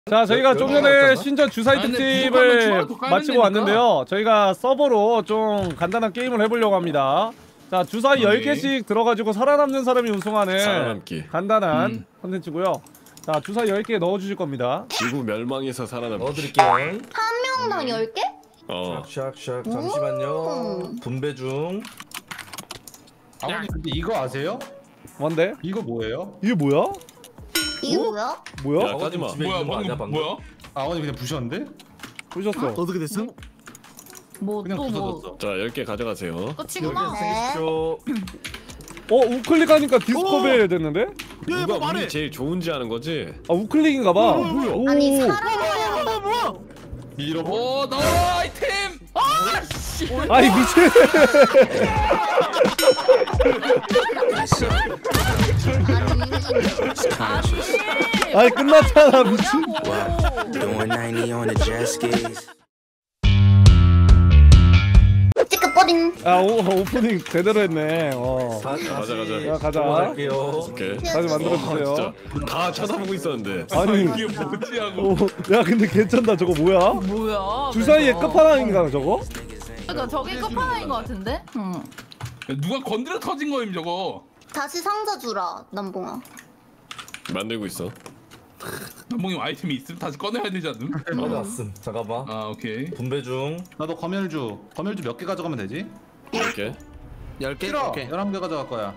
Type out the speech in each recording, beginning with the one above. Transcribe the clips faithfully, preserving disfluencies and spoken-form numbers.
자, 저희가 좀 전에 신전 주사위 아, 근데 특집을 부족하면 마치고 되니까. 왔는데요. 저희가 서버로 좀 간단한 게임을 해보려고 합니다. 자, 주사위 열 개씩 들어가지고 살아남는 사람이 우승하는 살아남기. 간단한 음. 컨텐츠고요. 자, 주사위 열 개 넣어주실 겁니다. 지구 멸망에서 살아남기. 넣어드릴게요. 한 명당 열 개? 어. 샥샥 잠시만요. 분배 중. 아버님 근데 이거 아세요? 뭔데? 이거 뭐예요? 이게 뭐야? 이게 뭐야? 뭐야? 야, 까지마. 집에 뭐야 있는 거 아니야 방금 방금? 뭐야? 아버님 그냥 부셨는데? 부셨어. 어떻게 됐음? 뭐 그냥 또 뭐? 부서졌어. 자, 열 개 가져가세요. 끝이구나. 네. 생기십시오. 어, 우클릭하니까 디스커벨 됐는데? 얘 누가 뭐 말해? 운이 제일 좋은지 아는 거지? 아, 우클릭인가봐. 오. 아니 사람이야. 뭐야 뭐야? 잃어버. 오 나와 아이템! 아씨! 아니, 미친. 아니, 끝났잖아, 미친. Doing ninety on the jet skis. 찌끄뿌링. 아, 오, 오프닝 제대로 했네. 어. 다, 가자, 가자. 야, 가자. 갈게요. 오케이. 다시 아, 만들어주세요. 진짜 다 쳐다보고 있었는데. 아니, 이게 뭐지 하고 오, 야, 근데 괜찮다. 저거 뭐야? 뭐야? 주사위의 그래서. 끝판왕인가, 저거? 그러니까 저게 끝판왕인 것 같은데? 응. 누가 건드려 터진 거임 저거. 다시 상자 주라 남봉아. 만들고 있어. 남봉님 아이템이 있음 다시 꺼내야 되지 않음? 맞았음. 잠깐만. 아 오케이. 분배 중. 나도 검열주. 검열주 몇 개 가져가면 되지? 이렇게. 열 개? 싫어. 오케이. 열한 개 가져갈 거야.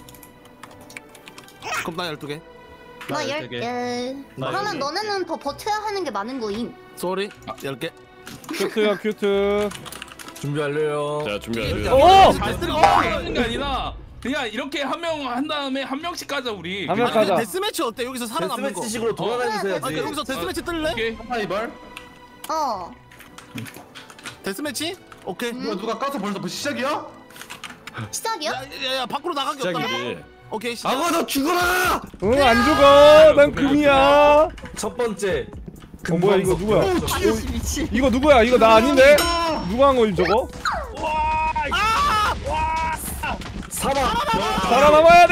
그럼 나 열두 개. 나 나 열 열세 개. 개. 나 그러면 열세 개. 너네는 더 버텨야 하는 게 많은 거임. 쏘리. 열 개. 큐트야, 큐트. 준비 완료요. 자, 준비 완료. 오! 잘 쓰는 하는 게 아니라 그냥 이렇게 한 명 한 다음에 한 명씩 가자 우리. 한 명 아, 가자. 근데 데스매치 어때? 여기서 살아남는 거. 데스매치식으로 돌아다니면서 아, 해야지. 그러니까 여기서 데스매치 뜰래? 오케이. 하이벌. 어. 데스매치? 오케이. 음. 누가 누가 까서 벌써 벌써 시작이야? 시작이야? 야야야 밖으로 나가기 없다. 시작이지. 오케이 시작. 아고 너 죽어라. 응, 안 죽어. 난 금이야. 첫 번째. 어, 뭐야, 이거 누구야? 어, 미치 미치. 이거 누구야? 이거 나 아닌데? 누가 한 거임, 저거? 사막. 살아남아야 돼!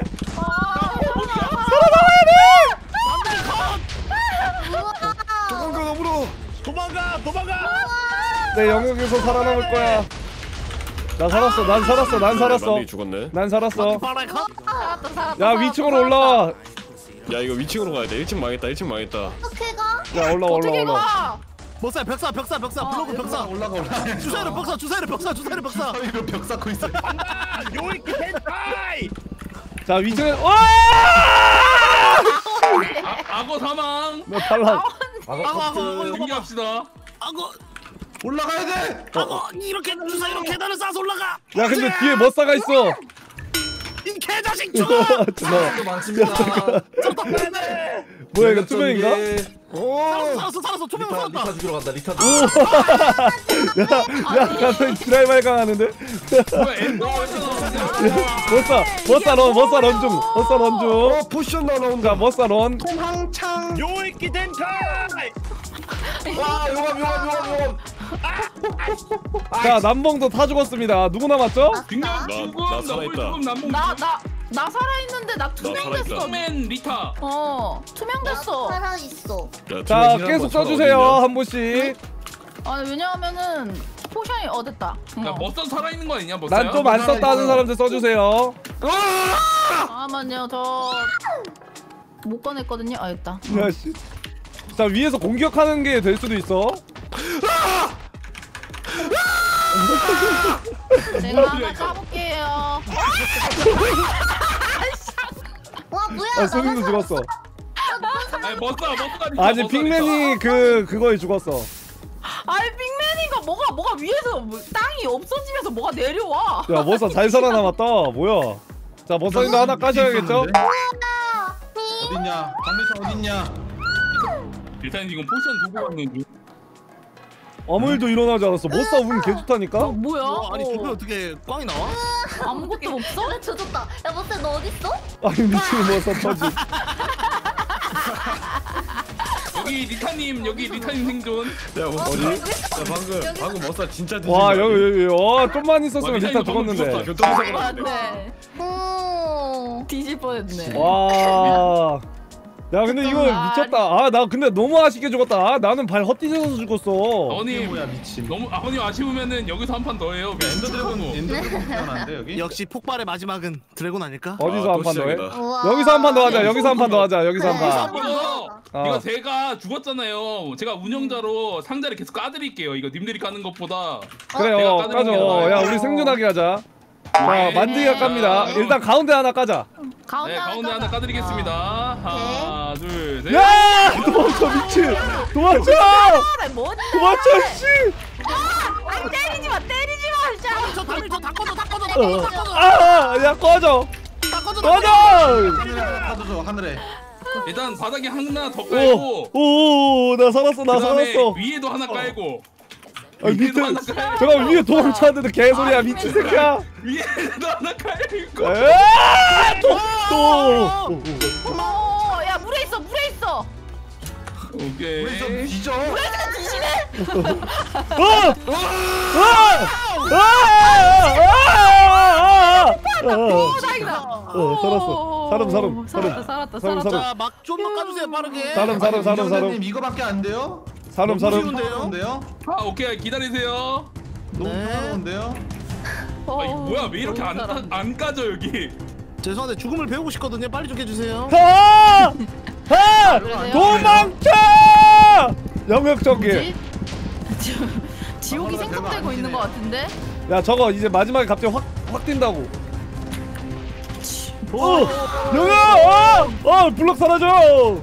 도망가 너무로. 도망가 도망가. 내 영역에서 살아남을 거야. 나 살았어, 난 살았어, 난 살았어. 만들기 죽었네. 난 살았어. 바라이 컷. 살았다 살았다. 야, 위층으로 올라와. 야, 이거 위층으로 가야 돼. 일 층 망했다. 일 층 망했다. 어떻게 가? 야, 올라와, 어떻게 올라와, 올라와. 가? 벽사 벽사 벽사 벽사 블로그 벽사. 올라가 올라가. 주사위로 벽사 주사위로 벽사 주사위로 벽사. 사위로 벽 쌓고 있어. 요이키 펜타이. 자, 위층에, 와! 아, 악어 사망. 나 탈락. 아고 아고, 아고, 커트. 아고. 준비합시다. 아고 올라가야 돼. 아고 이렇게 주사위로 계단을 쌓아서 올라가. 야, 근데 뒤에 머싸가 있어. 이 개자식 죽어. 잠깐만. 또 많습니다. 뭐야, 이거 투명인가? 살았어 살았어 살았어 투명 리타 살았다. 리타 죽이러 간다. 리타. 야, 야, 갑자기 드라이 발광하는데? 뭐야 엔더에서 머싸, 머싸 런, 머싸 런 중, 머싸 런 중. 포션 나온다. 자, 머싸 런. 통황창. 요이키 펜타이. 와 용암 용암 용암 용암. 자, 남봉도 다 죽었습니다. 누구 남았죠? 빅년 나- 죽음 나 너블 살아있다. 죽음 남봉 나 나 나 살아있는데 나 투명됐어. 살아있다. 슈퍼맨 리타. 어 투명됐어. 살아 있어. 자, 계속 써주세요. 한 분씩. 아니 왜냐하면은 포션이 어 됐다. 야 어. 머싸 살아있는 거 아니냐 머싸야? 난 좀 안 썼다 하는 사람들 써주세요. 잠깐만요 저 못 꺼냈거든요. 아 됐다. 야, 씨. 자, 위에서 공격하는 게 될 수도 있어. 제가 하나 까볼게요. 와 뭐야? 아, 소민도 나만 죽었어. 아니 머싸 머싸 리타. 아니, 머싸 핑맨이 그, 그거에 죽었어. 아니 빅맨이가 뭐가 뭐가 위에서 뭐, 땅이 없어지면서 뭐가 내려와. 야, 머싸 잘 살아남았다. 뭐야. 자, 머싸님도 하나 까셔야겠죠? 어딨냐? 강민선 어딨냐? 일단 지금 포션 두고 왔는 중. 아무 일도 일어나지 않았어. 머싸 운 개좋다니까? 어, 뭐야? 어, 아니 어. 저게 어떻게 꽝이 나와? 아무것도 없어? 나 조졌다. 야 머쌤 너 어디 있어? 아니, 미친 머싸 터지. 여기 리타님 여기 리타님 생존. 야, 뭐 어디? 야, 방금 방금 머싸 진짜 뒤진 와, 거 여기, 아니야? 여기, 와, 좀만 있었으면 와, 리타 리타님 방금 죽었는데. 교통사고 났는데. 안돼. 오. 뒤질 뻔했네. 와. 야 근데 이거 미쳤다. 아 나 근데 너무 아쉽게 죽었다. 아, 나는 발 헛디뎌서 죽었어. 아버님 뭐야 미친. 너무 아버님 아쉬우면은 여기서 한 판 더 해요. 엔더 드래곤 엔더 드래곤 태어난데 여기? 역시 폭발의 마지막은 드래곤 아닐까? 어디서 아, 한 또 판 더 해? 시작이다. 우와. 여기서 한 판 더 하자. 여기서 한 판 더 하자. 여기서 한 그래. 판. 이거 어. 이거 제가 죽었잖아요. 제가 운영자로 상자를 계속 까드릴게요. 이거 님들이 까는 것보다. 그래요. 내가 까드리는 게 까줘. 나아요. 야 우리 생존하게 하자. 자 네. 만들기가 깝니다. 일단 가운데 하나 까자. 가운데 네, 가운데 하나 까자. 까드리겠습니다. 하나, 둘, 셋. 야 도망쳐 미친. 도망쳐. 아, 뭐지? 도망쳐 씨. 아니 때리지 마, 때리지 마, 진짜. 저 다리 저다 꺼져 다 꺼져 다 꺼져 다 꺼져 아야 꺼져. 다 꺼져 꺼져. 하늘에 하나 파도줘 하늘에. 일단 바닥에 하나 더 깔고 오오나 살았어 나 그다음에 살았어. 위에도 하나 깔고 아, 밑에 위에도 하나 깔고 잠깐 위에 도망쳤는데 개소리야 미친 새끼야. 위에도 하나 깔고 에아 또. 어, 야 물에 있어, 물에 있어. 오케이. 우리 좀 뒤져. 오, 다행이다. 어, 살았어. 사람, 사람, 살았다, 사람. 살았다, 사람, 살았다. 사람. 자, 막 좀만 까주세요 빠르게. 사람 사람 사람 사람 운전자님 이거밖에 안 돼요? 사람 너무 사람 쉬운데요? 쉬운데요? 아 오케이 기다리세요. 너무 네. 평화로운데요? 어, 아니 뭐야 왜 이렇게 안, 너무 까- 잘한다. 안 까져 여기. 죄송한데 죽음을 배우고 싶거든요. 빨리 좀 해주세요. 하! 하! 그러세요? 도망쳐! 영역 전개. 뭐지? 지- 지옥이 아무나 생성되고 별거 있는 아니네. 것 같은데? 야 저거 이제 마지막에 갑자기 확 확 뛴다고. 어! 영역! 어! 어! 블럭 사라져.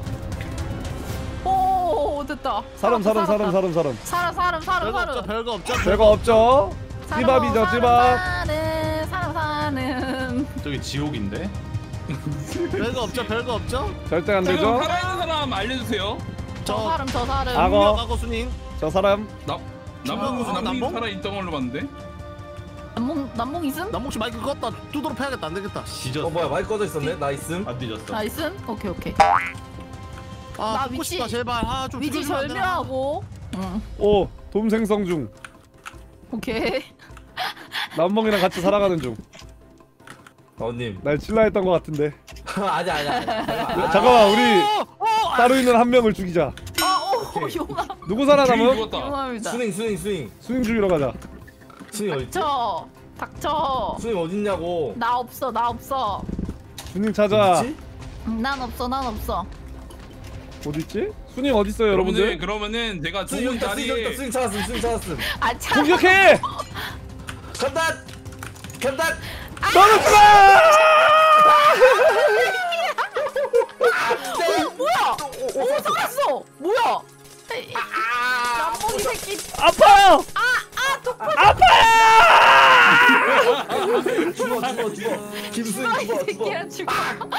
오, 됐다. 사람 사람 살았다, 사람 사람 사람. 사람, 사람, 사람, 별거 없죠 사람. 별거 없죠. 별거 없죠? 사람, 찌밥이죠 사람, 찌밥. 사람, 사람, 사람. 저기 지옥인데? 별거 없죠 별거 없죠. 절대 안 자 되죠? 그럼 살아있는 사람 알려주세요. 저 저 사람, 저 사람. 악어. 악어 순인. 저 사람 나 남봉 어, 남봉 남봉? 살아 있던 걸로 봤는데. 남몽, 남몽 있음? 나 혹시 마이크 껐다 두드러 패야겠다 안 되겠다. 뒤졌어. 어 뭐야 마이크 꺼져 있었네. 나 있음. 안 뒤졌어. 나이스? 오케이, 오케이. 아 나 죽고 위치- 싶다 제발. 아좀 위치 절묘하고. 응, 오 돔 생성 중. 오케이. 남몽이랑 같이 살아가는 중. 아버님. 날 칠라했던 것 같은데. 아니 아니 아니. 잠깐만. 잠깐만 우리 따로 있는 한 명을 죽이자. 아, 오, 용암. 누구 주인 살아남음? 죽었다. 용암이다. 스윙 스윙 스윙. 수인 죽이러 가자. 스윙 어딨지? 닥쳐. 닥쳐. 스윙 어딨냐고. 나 없어, 나 없어. 수님 찾아. 어딨지? 응, 난 없어, 난 없어. 어디 있지? 수님 어디 있어요, 여러분들 여러분들? 그러면은 제가 스윙 좋은 여기다 스윙 여기다 자리에 스윙 찾았음 스윙 찾았음. 아, 참. 공격해! 간다. 간다. 너는 죽어! 어, 뭐야? 오, 살았어. 뭐야? 남몽이 새끼. 아파요! 죽어 죽어 죽어. 김스윙 이 죽어 죽어. 새끼야 죽어.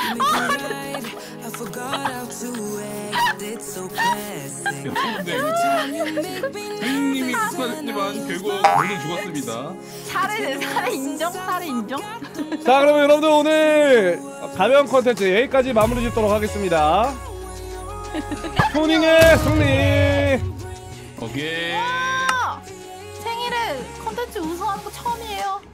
주인님이 축하드리지만 결국 모두 죽었습니다. 살해, 살해 인정, 살해 인정. 자, 그러면 여러분들 오늘 가벼운 컨텐츠 여기까지 마무리 짓도록 하겠습니다. 토닝의 승리! 오케이. 와, 생일에 컨텐츠 우승하는 거 처음이에요.